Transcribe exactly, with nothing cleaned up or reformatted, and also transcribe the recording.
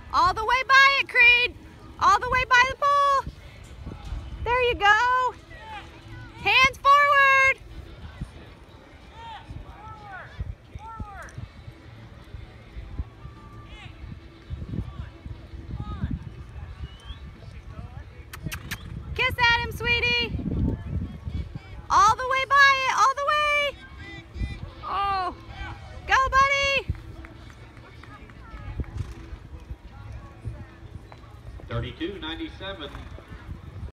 All the way by it, Creed. All the way by the pole. There you go. Hands forward. Kiss at him, sweetie. All the way by it, all the way. Oh, go, buddy. thirty-two ninety-seven.